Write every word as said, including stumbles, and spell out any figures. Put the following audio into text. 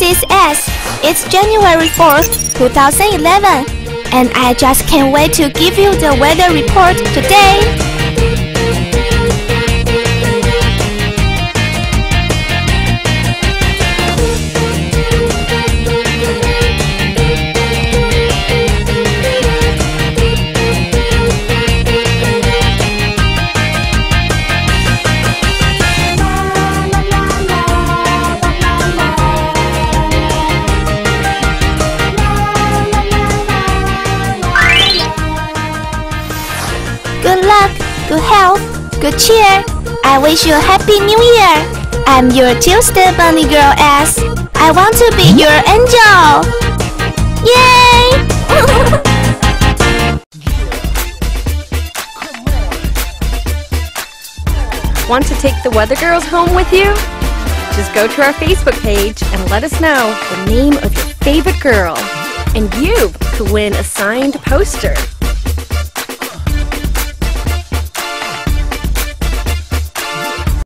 This is S. It's January fourth, two thousand eleven, and I just can't wait to give you the weather report today. Good luck, good health, good cheer. I wish you a happy new year. I'm your Tuesday Bunny Girl S. I want to be your angel. Yay! Want to take the Weather Girls home with you? Just go to our Facebook page and let us know the name of your favorite girl, and you could win a signed poster.